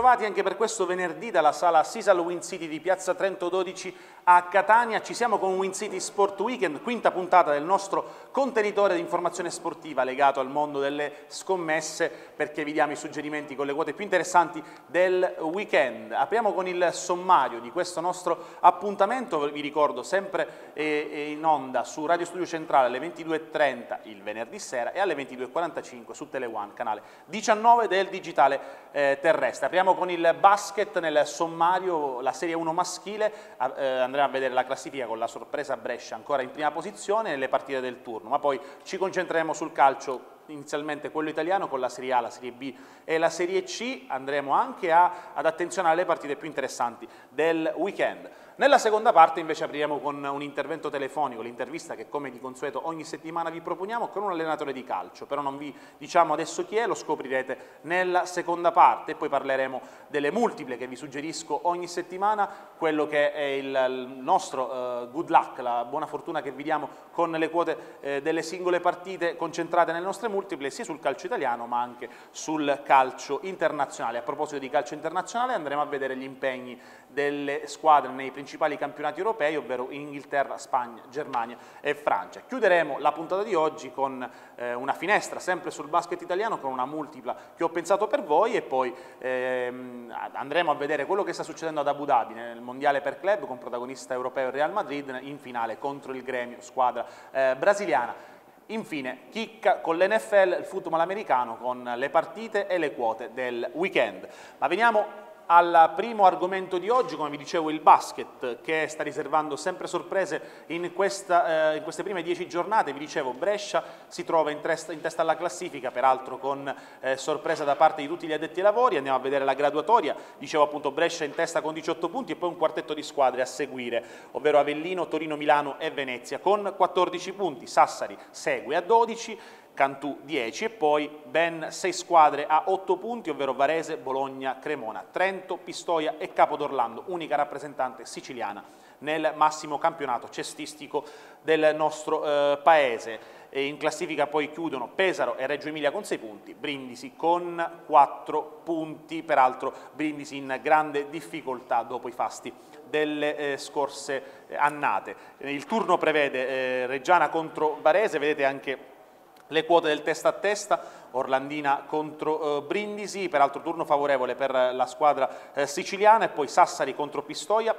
bentrovati anche per questo venerdì dalla sala Sisal Wind City di Piazza Trento 12 a Catania. Ci siamo con Wind City Sport Weekend, quinta puntata del nostro contenitore di informazione sportiva legato al mondo delle scommesse, perché vi diamo i suggerimenti con le quote più interessanti del weekend. Apriamo con il sommario di questo nostro appuntamento, vi ricordo sempre in onda su Radio Studio Centrale alle 22:30 il venerdì sera e alle 22:45 su Tele One, canale 19 del digitale terrestre. Apriamo con il basket. Nel sommario la Serie 1 maschile, andremo a vedere la classifica con la sorpresa Brescia ancora in prima posizione nelle partite del turno, ma poi ci concentreremo sul calcio, inizialmente quello italiano con la Serie A, la Serie B e la Serie C. Andremo anche ad attenzionare le partite più interessanti del weekend. Nella seconda parte invece apriremo con un intervento telefonico, l'intervista che come di consueto ogni settimana vi proponiamo con un allenatore di calcio, però non vi diciamo adesso chi è, lo scoprirete nella seconda parte, e poi parleremo delle multiple che vi suggerisco ogni settimana, quello che è il nostro good luck, la buona fortuna che vi diamo con le quote delle singole partite concentrate nelle nostre multiple, sia sul calcio italiano ma anche sul calcio internazionale. A proposito di calcio internazionale andremo a vedere gli impegni delle squadre nei principali campionati europei, ovvero Inghilterra, Spagna, Germania e Francia. Chiuderemo la puntata di oggi con una finestra sempre sul basket italiano, con una multipla che ho pensato per voi, e poi andremo a vedere quello che sta succedendo ad Abu Dhabi nel mondiale per club, con protagonista europeo Real Madrid in finale contro il Gremio, squadra brasiliana. Infine, chicca con l'NFL, il football americano, con le partite e le quote del weekend. Ma veniamo al primo argomento di oggi, come vi dicevo il basket, che sta riservando sempre sorprese in queste prime 10 giornate. Vi dicevo, Brescia si trova in testa alla classifica, peraltro con sorpresa da parte di tutti gli addetti ai lavori. Andiamo a vedere la graduatoria. Dicevo appunto Brescia in testa con 18 punti e poi un quartetto di squadre a seguire, ovvero Avellino, Torino, Milano e Venezia con 14 punti. Sassari segue a 12, Cantù 10 e poi ben 6 squadre a 8 punti, ovvero Varese, Bologna, Cremona, Trento, Pistoia e Capodorlando, unica rappresentante siciliana nel massimo campionato cestistico del nostro paese. E in classifica poi chiudono Pesaro e Reggio Emilia con 6 punti, Brindisi con 4 punti, peraltro Brindisi in grande difficoltà dopo i fasti delle scorse annate. Il turno prevede Reggiana contro Varese, vedete anche le quote del testa a testa, Orlandina contro Brindisi, peraltro turno favorevole per la squadra siciliana, e poi Sassari contro Pistoia,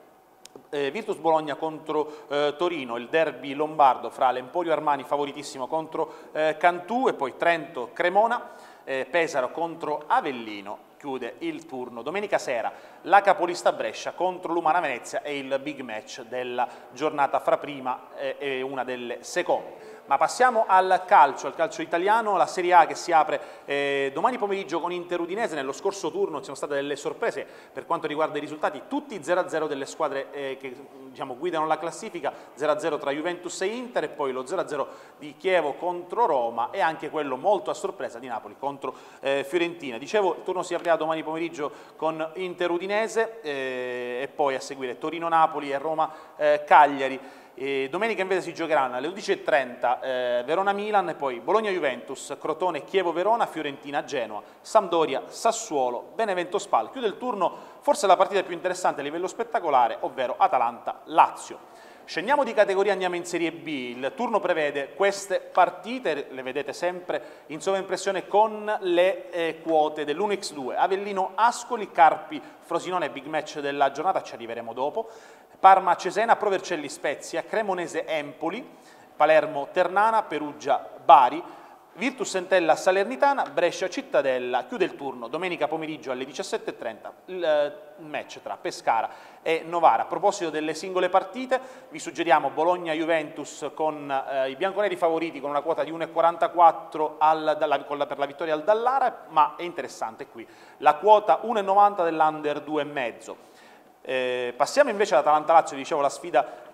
Virtus Bologna contro Torino, il derby lombardo fra l'Emporio Armani favoritissimo contro Cantù, e poi Trento Cremona, Pesaro contro Avellino. Chiude il turno domenica sera la capolista Brescia contro l'Umana Venezia, e il big match della giornata fra prima e una delle seconde. Ma passiamo al calcio italiano, la Serie A che si apre domani pomeriggio con Inter Udinese. Nello scorso turno ci sono state delle sorprese per quanto riguarda i risultati, tutti 0-0 delle squadre che guidano la classifica, 0-0 tra Juventus e Inter, e poi lo 0-0 di Chievo contro Roma, e anche quello molto a sorpresa di Napoli contro Fiorentina. Dicevo, il turno si aprirà domani pomeriggio con Inter Udinese e poi a seguire Torino-Napoli e Roma-Cagliari. Domenica invece si giocheranno alle 11:30 Verona-Milan, e poi Bologna-Juventus, Crotone-Chievo-Verona, Fiorentina-Genoa, Sampdoria-Sassuolo, Benevento-Spal. Chiude il turno forse la partita più interessante a livello spettacolare, ovvero Atalanta-Lazio. Scendiamo di categoria, andiamo in Serie B. Il turno prevede queste partite, le vedete sempre in sovraimpressione con le quote dell'1x2. Avellino-Ascoli, Carpi-Frosinone, big match della giornata, ci arriveremo dopo. Parma-Cesena, Pro Vercelli-Spezia, Cremonese-Empoli, Palermo-Ternana, Perugia-Bari, Virtus Entella-Salernitana, Brescia-Cittadella. Chiude il turno domenica pomeriggio alle 17:30 il match tra Pescara e Novara. A proposito delle singole partite, vi suggeriamo Bologna-Juventus con i bianconeri favoriti con una quota di 1,44 per la vittoria al Dallara, ma è interessante qui la quota 1,90 dell'Under 2,5. Passiamo invece all'Atalanta-Lazio, dicevo la sfida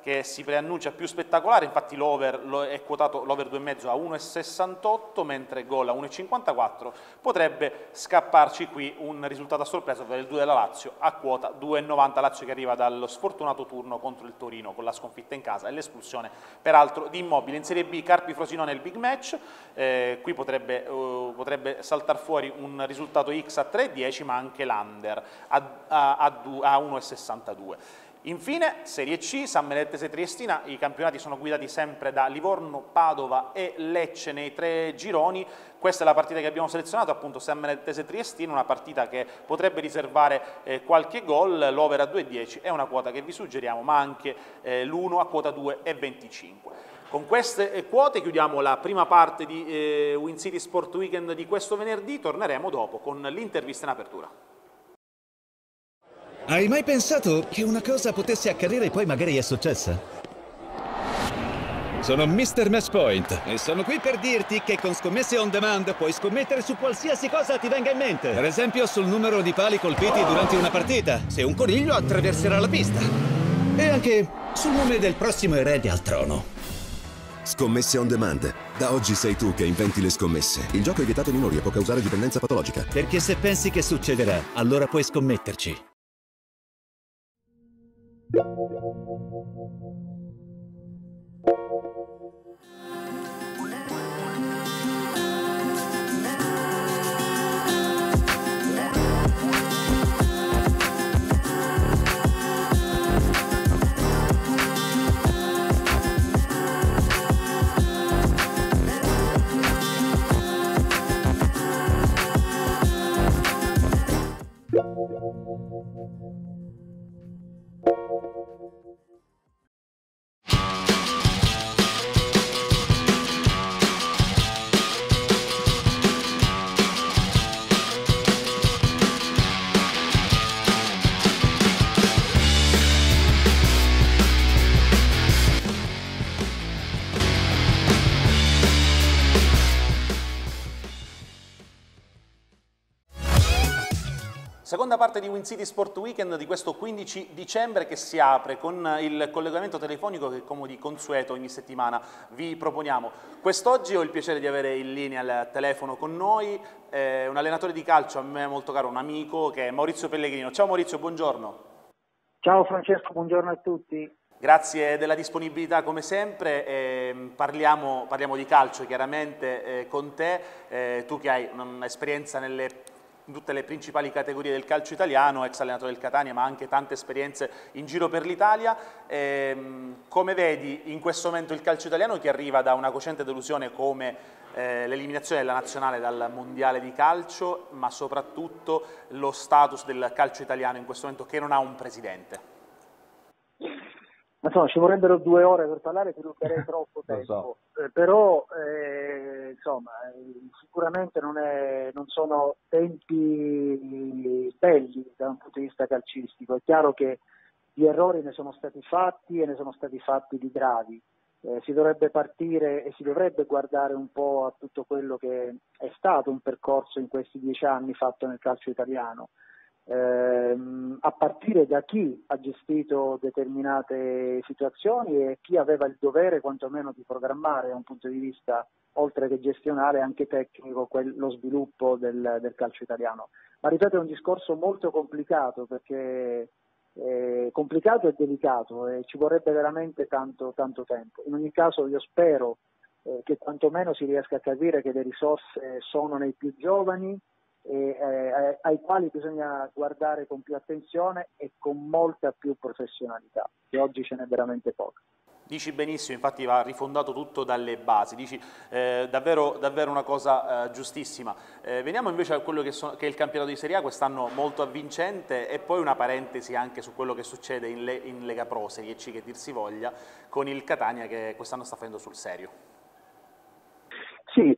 che si preannuncia più spettacolare, infatti l'over è quotato l'over 2,5 a 1,68, mentre gol a 1,54, potrebbe scapparci qui un risultato a sorpresa per il 2 della Lazio a quota 2,90, Lazio che arriva dallo sfortunato turno contro il Torino con la sconfitta in casa e l'espulsione peraltro di Immobile. In Serie B Carpi Frosinone il big match, qui potrebbe saltare fuori un risultato X a 3,10 ma anche l'under a 1,62. Infine, Serie C, San Benedettese Triestina, i campionati sono guidati sempre da Livorno, Padova e Lecce nei 3 gironi. Questa è la partita che abbiamo selezionato, appunto San Benedettese Triestina, una partita che potrebbe riservare qualche gol, l'over a 2,10 è una quota che vi suggeriamo, ma anche l'1 a quota 2,25. Con queste quote chiudiamo la prima parte di Win City Sport Weekend di questo venerdì, torneremo dopo con l'intervista in apertura. Hai mai pensato che una cosa potesse accadere e poi magari è successa? Sono Mr. Matchpoint e sono qui per dirti che con Scommesse On Demand puoi scommettere su qualsiasi cosa ti venga in mente. Per esempio sul numero di pali colpiti durante una partita, se un coniglio attraverserà la pista. E anche sul nome del prossimo erede al trono. Scommesse On Demand. Da oggi sei tu che inventi le scommesse. Il gioco è vietato ai minori e può causare dipendenza patologica. Perché se pensi che succederà, allora puoi scommetterci. Seconda parte di Win City Sport Weekend di questo 15 dicembre che si apre con il collegamento telefonico che come di consueto ogni settimana vi proponiamo. Quest'oggi ho il piacere di avere in linea al telefono con noi un allenatore di calcio a me molto caro, un amico, che è Maurizio Pellegrino. Ciao Maurizio, buongiorno. Ciao Francesco, buongioro a tutti. Grazie della disponibilità come sempre, parliamo di calcio chiaramente con te, tu che hai un'esperienza in tutte le principali categorie del calcio italiano, ex allenatore del Catania ma anche tante esperienze in giro per l'Italia. Come vedi in questo momento il calcio italiano che arriva da una cocente delusione come l'eliminazione della nazionale dal mondiale di calcio, ma soprattutto lo status del calcio italiano in questo momento che non ha un presidente? Insomma, ci vorrebbero 2 ore per parlare, ti ruberei troppo tempo, però insomma, sicuramente non sono tempi belli da un punto di vista calcistico. È chiaro che gli errori ne sono stati fatti e ne sono stati fatti di gravi. Si dovrebbe partire e si dovrebbe guardare un po' a tutto quello che è stato un percorso in questi 10 anni fatto nel calcio italiano. A partire da chi ha gestito determinate situazioni e chi aveva il dovere quantomeno di programmare da un punto di vista oltre che gestionale anche tecnico lo sviluppo del calcio italiano. Ma ripeto, è un discorso molto complicato perché complicato e delicato e ci vorrebbe veramente tanto tempo. In ogni caso io spero che quantomeno si riesca a capire che le risorse sono nei più giovani ai quali bisogna guardare con più attenzione e con molta più professionalità, che oggi ce n'è veramente poca. Dici benissimo, infatti va rifondato tutto dalle basi, dici davvero una cosa giustissima. Veniamo invece a quello che è il campionato di Serie A, quest'anno molto avvincente, e poi una parentesi anche su quello che succede in Lega Pro, Serie C che dir si voglia, con il Catania che quest'anno sta facendo sul serio. Sì,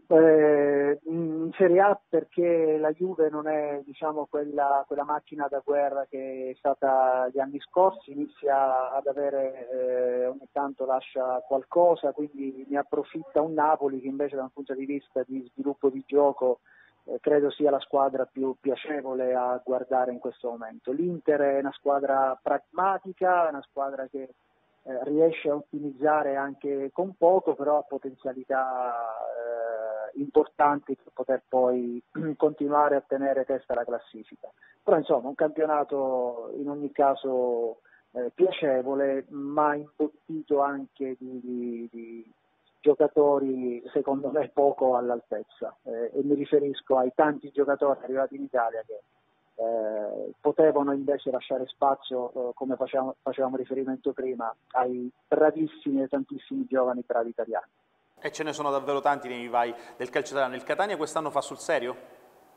in Serie A perché la Juve non è quella macchina da guerra che è stata gli anni scorsi, inizia ad avere, ogni tanto lascia qualcosa, quindi ne approfitta un Napoli che invece da un punto di vista di sviluppo di gioco credo sia la squadra più piacevole a guardare in questo momento. L'Inter è una squadra pragmatica, è una squadra che riesce a ottimizzare anche con poco, però ha potenzialità importanti per poter poi continuare a tenere testa alla classifica. Però insomma un campionato in ogni caso piacevole, ma imbottito anche di giocatori secondo me poco all'altezza, e mi riferisco ai tanti giocatori arrivati in Italia che potevano invece lasciare spazio, come facevamo riferimento prima, ai bravissimi e tantissimi giovani bravi italiani. E ce ne sono davvero tanti nei vivai del calcio italiano. Il Catania quest'anno fa sul serio?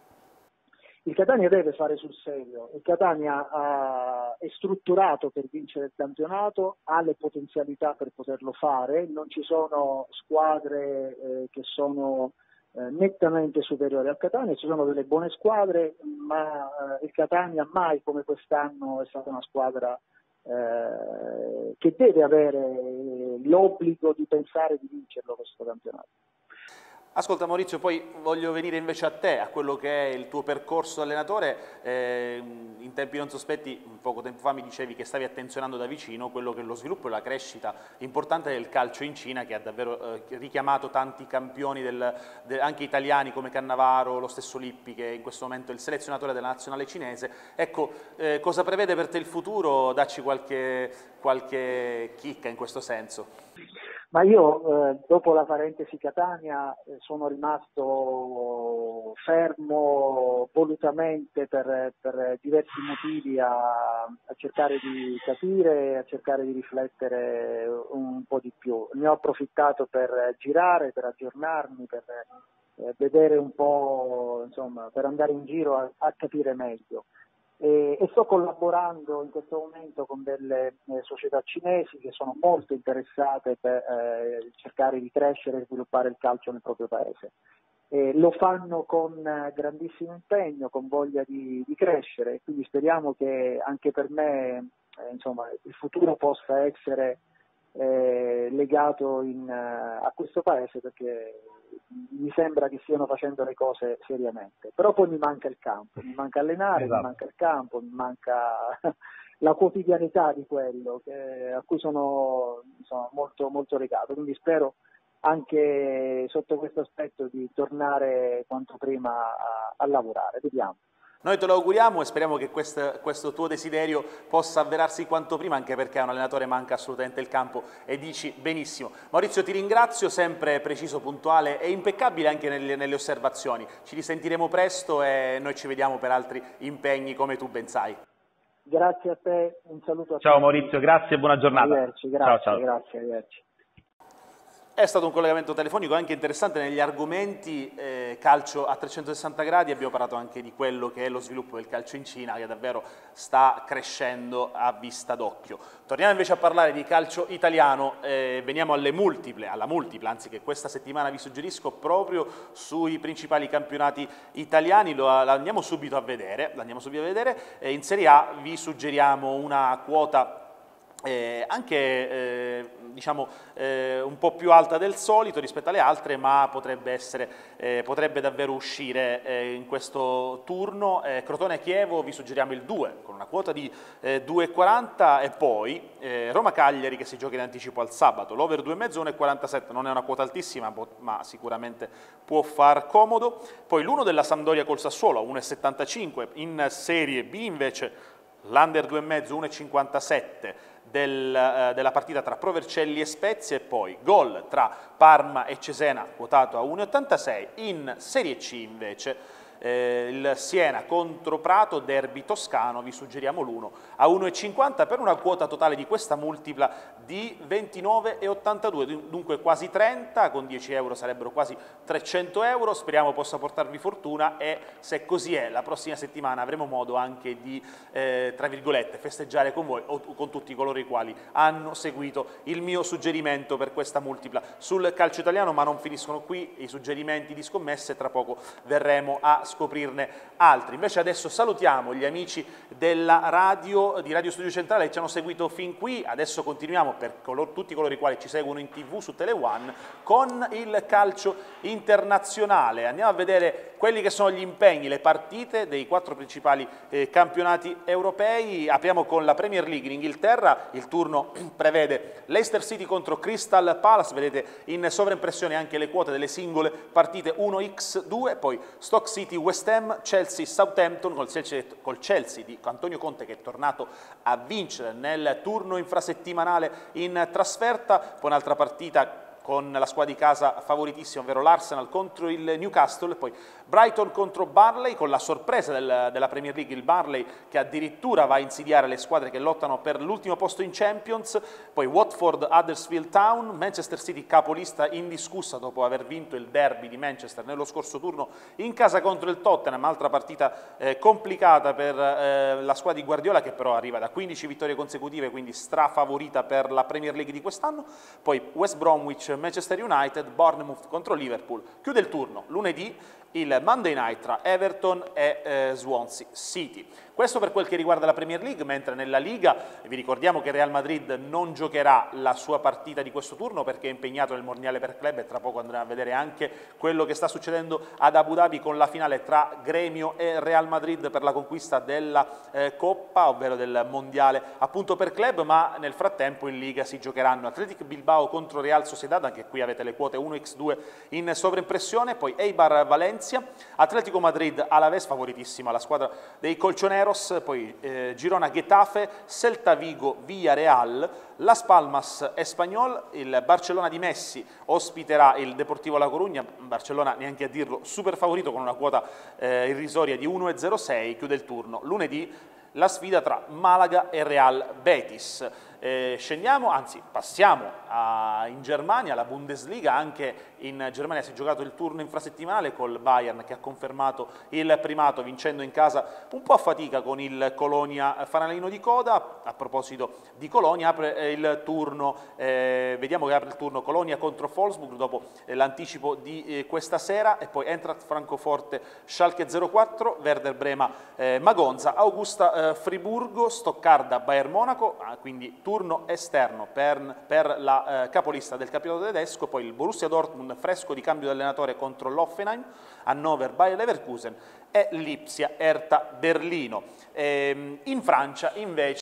Il Catania deve fare sul serio, il Catania è strutturato per vincere il campionato, ha le potenzialità per poterlo fare, non ci sono squadre che sono nettamente superiori al Catania, ci sono delle buone squadre, ma il Catania mai come quest'anno è stata una squadra che deve avere l'obbligo di pensare di vincerlo questo campionato. Ascolta Maurizio, poi voglio venire invece a te, a quello che è il tuo percorso da allenatore. In tempi non sospetti, poco tempo fa mi dicevi che stavi attenzionando da vicino quello che è lo sviluppo e la crescita importante del calcio in Cina, che ha davvero richiamato tanti campioni anche italiani come Cannavaro, lo stesso Lippi, che in questo momento è il selezionatore della nazionale cinese. Ecco, cosa prevede per te il futuro? Dacci qualche chicca in questo senso. Ma io dopo la parentesi Catania sono rimasto fermo volutamente per diversi motivi a cercare di capire, a cercare di riflettere un po' di più. Ne ho approfittato per girare, per aggiornarmi, per vedere un po', insomma, per andare in giro a capire meglio. E sto collaborando in questo momento con delle società cinesi che sono molto interessate per cercare di crescere e sviluppare il calcio nel proprio paese. Lo fanno con grandissimo impegno, con voglia di crescere, quindi speriamo che anche per me insomma, il futuro possa essere legato a questo paese, perché mi sembra che stiano facendo le cose seriamente. Però poi mi manca il campo, mi manca allenare, esatto. Mi manca il campo, mi manca la quotidianità di quello a cui sono molto, molto legato, quindi spero anche sotto questo aspetto di tornare quanto prima a lavorare, vediamo. Noi te lo auguriamo e speriamo che questo tuo desiderio possa avverarsi quanto prima, anche perché a un allenatore manca assolutamente il campo e dici benissimo. Maurizio, ti ringrazio, sempre preciso, puntuale e impeccabile anche nelle osservazioni. Ci risentiremo presto e noi ci vediamo per altri impegni, come tu ben sai. Grazie a te, un saluto a tutti. Ciao Maurizio, grazie e buona giornata. Arrivederci, grazie, ciao. Grazie, arrivederci. È stato un collegamento telefonico anche interessante negli argomenti calcio a 360 gradi, abbiamo parlato anche di quello che è lo sviluppo del calcio in Cina, che davvero sta crescendo a vista d'occhio. Torniamo invece a parlare di calcio italiano, veniamo alla multipla, anzi, che questa settimana vi suggerisco proprio sui principali campionati italiani, l'andiamo subito a vedere. In Serie A vi suggeriamo una quota anche diciamo un po' più alta del solito rispetto alle altre, ma potrebbe davvero uscire in questo turno. Crotone-Chievo vi suggeriamo il 2 con una quota di 2,40 e poi Roma-Cagliari che si gioca in anticipo al sabato, l'over 2,5 1,47, non è una quota altissima ma sicuramente può far comodo. Poi l'1 della Sampdoria col Sassuolo 1,75, in Serie B invece l'under 2,5 1,57 della partita tra Pro Vercelli e Spezia, e poi gol tra Parma e Cesena quotato a 1,86. In Serie C invece il Siena contro Prato, derby toscano, vi suggeriamo l'1 a 1,50 per una quota totale di questa multipla di 29,82, dunque quasi 30, con 10 euro sarebbero quasi 300 euro. Speriamo possa portarvi fortuna e se così è la prossima settimana avremo modo anche di tra virgolette festeggiare con voi o con tutti coloro i quali hanno seguito il mio suggerimento per questa multipla sul calcio italiano. Ma non finiscono qui i suggerimenti di scommesse, tra poco verremo a scoprirne altri. Invece adesso salutiamo gli amici della radio, di Radio Studio Centrale, che ci hanno seguito fin qui. Adesso continuiamo, per tutti coloro i quali ci seguono in TV su Tele One, con il calcio internazionale. Andiamo a vedere quelli che sono gli impegni, le partite dei 4 principali campionati europei. Apriamo con la Premier League in Inghilterra. Il turno prevede Leicester City contro Crystal Palace, vedete in sovraimpressione anche le quote delle singole partite 1x2, poi Stoke City West Ham, Chelsea Southampton, col Chelsea di Antonio Conte che è tornato a vincere nel turno infrasettimanale in trasferta, poi un'altra partita con la squadra di casa favoritissima, ovvero l'Arsenal contro il Newcastle, poi Brighton contro Burnley, con la sorpresa della Premier League, il Burnley che addirittura va a insidiare le squadre che lottano per l'ultimo posto in Champions, poi Watford Huddersfield Town, Manchester City capolista indiscussa dopo aver vinto il derby di Manchester nello scorso turno in casa contro il Tottenham, altra partita complicata per la squadra di Guardiola, che però arriva da 15 vittorie consecutive, quindi strafavorita per la Premier League di quest'anno, poi West Bromwich Manchester United, Bournemouth contro Liverpool. Chiude il turno lunedì il Monday Night tra Everton e Swansea City. Questo per quel che riguarda la Premier League, mentre nella Liga vi ricordiamo che Real Madrid non giocherà la sua partita di questo turno perché è impegnato nel Mondiale per Club, e tra poco andremo a vedere anche quello che sta succedendo ad Abu Dhabi con la finale tra Gremio e Real Madrid per la conquista della Coppa, ovvero del Mondiale appunto per Club, ma nel frattempo in Liga si giocheranno Athletic Bilbao contro Real Sociedad, anche qui avete le quote 1x2 in sovraimpressione, poi Eibar Valencia, Atletico Madrid Alaves, favoritissima la squadra dei colchoneros, poi Girona Getafe, Celta Vigo Villarreal, Las Palmas Espanyol, il Barcellona di Messi ospiterà il Deportivo La Coruña, Barcellona neanche a dirlo super favorito con una quota irrisoria di 1,06, chiude il turno lunedì la sfida tra Malaga e Real Betis. Scendiamo, anzi passiamo in Germania, la Bundesliga. Anche in Germania si è giocato il turno infrasettimanale col Bayern che ha confermato il primato vincendo in casa un po' a fatica con il Colonia fanalino di coda. A proposito di Colonia, apre il turno, vediamo che apre il turno Colonia contro Wolfsburg dopo l'anticipo di questa sera, e poi Eintracht Francoforte Schalke 04, Werder Brema Magonza, Augusta Friburgo, Stoccarda Bayern Monaco, quindi turno esterno per la capolista del campionato tedesco, poi il Borussia Dortmund fresco di cambio di allenatore contro l'Hoffenheim, Hannover Bayer Leverkusen e Lipsia Hertha Berlino. In Francia invece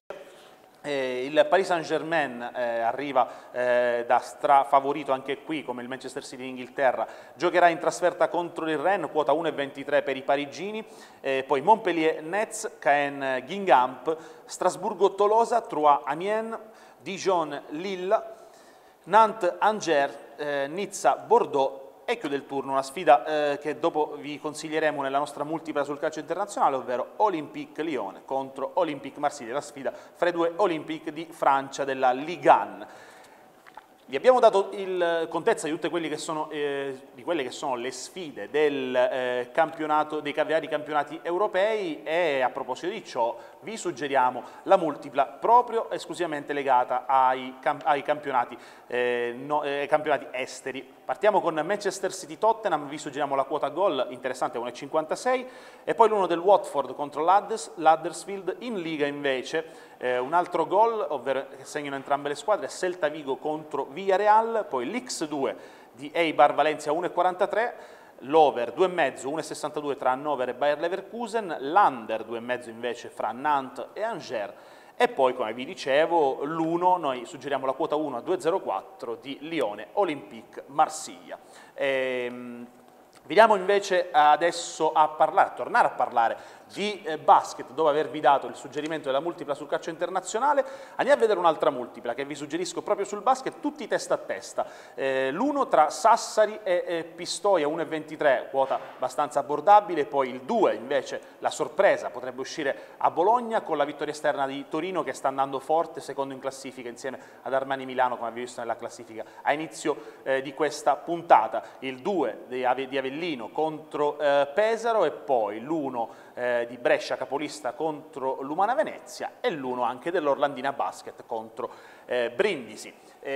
il Paris Saint-Germain arriva da strafavorito anche qui, come il Manchester City in Inghilterra, giocherà in trasferta contro il Rennes, quota 1,23 per i parigini, poi Montpellier Netz, Caen Guingamp, Strasburgo Tolosa, Troyes Amiens, Dijon Lille, Nantes Angers, Nizza Bordeaux. E chiude il turno una sfida che dopo vi consiglieremo nella nostra multipla sul calcio internazionale, ovvero Olympique Lyon contro Olympique Marsiglia, la sfida fra i due Olympique di Francia della Ligue 1. Vi abbiamo dato contezza di tutte quelle che sono le sfide del campionato, dei vari campionati europei, e a proposito di ciò vi suggeriamo la multipla proprio esclusivamente legata ai campionati esteri. Partiamo con Manchester City Tottenham, vi suggeriamo la quota gol interessante 1,56, e poi l'uno del Watford contro l'Huddersfield. In Liga invece un altro gol, ovvero che segnano entrambe le squadre, Celta Vigo contro Villarreal, poi l'X2 di Eibar Valencia 1,43, l'over 2,5, 1,62 tra Hannover e Bayer Leverkusen, l'under 2,5 invece fra Nantes e Angers, e poi, come vi dicevo, l'1, noi suggeriamo la quota 1 a 2,04 di Lione Olympique Marsiglia. Vediamo invece adesso tornare a parlare di basket, dopo avervi dato il suggerimento della multipla sul calcio internazionale. Andiamo a vedere un'altra multipla che vi suggerisco proprio sul basket, tutti testa a testa. L'uno tra Sassari e Pistoia 1,23, quota abbastanza abbordabile, poi il 2 invece la sorpresa potrebbe uscire a Bologna con la vittoria esterna di Torino che sta andando forte, secondo in classifica insieme ad Armani Milano, come abbiamo visto nella classifica a inizio di questa puntata. Il 2 di Avellino contro Pesaro, e poi l'1 di Brescia capolista contro l'Umana Venezia, e l'1 anche dell'Orlandina Basket contro Brindisi.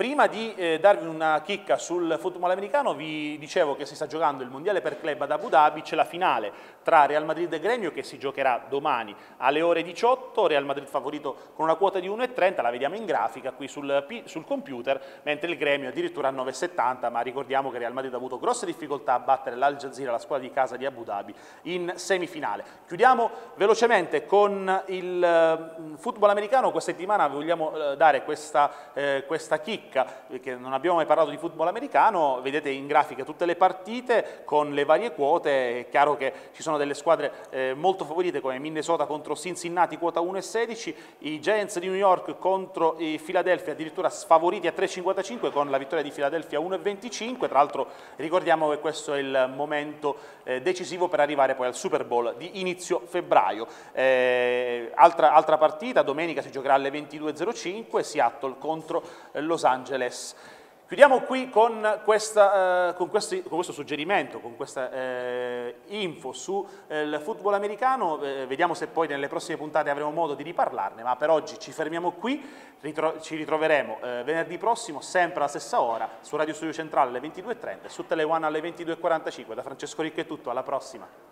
Prima di darvi una chicca sul football americano vi dicevo che si sta giocando il mondiale per club ad Abu Dhabi, c'è la finale tra Real Madrid e Gremio che si giocherà domani alle ore 18, Real Madrid favorito con una quota di 1,30, la vediamo in grafica qui sul computer, mentre il Gremio addirittura a 9,70, ma ricordiamo che Real Madrid ha avuto grosse difficoltà a battere l'Al Jazeera, la squadra di casa di Abu Dhabi, in semifinale. Chiudiamo velocemente con il football americano, questa settimana vogliamo dare questa chicca, perché non abbiamo mai parlato di football americano, vedete in grafica tutte le partite con le varie quote, è chiaro che ci sono delle squadre molto favorite come Minnesota contro Cincinnati quota 1,16, i Giants di New York contro i Philadelphia addirittura sfavoriti a 3,55 con la vittoria di Philadelphia a 1,25, tra l'altro ricordiamo che questo è il momento decisivo per arrivare poi al Super Bowl di inizio febbraio. Altra partita, domenica si giocherà alle 22,05, Seattle contro Los Angeles. Chiudiamo qui con questo suggerimento, con questa info sul football americano, vediamo se poi nelle prossime puntate avremo modo di riparlarne, ma per oggi ci fermiamo qui, ci ritroveremo venerdì prossimo, sempre alla stessa ora, su Radio Studio Centrale alle 22,30 e su Tele One alle 22,45. Da Francesco Ricca è tutto, alla prossima!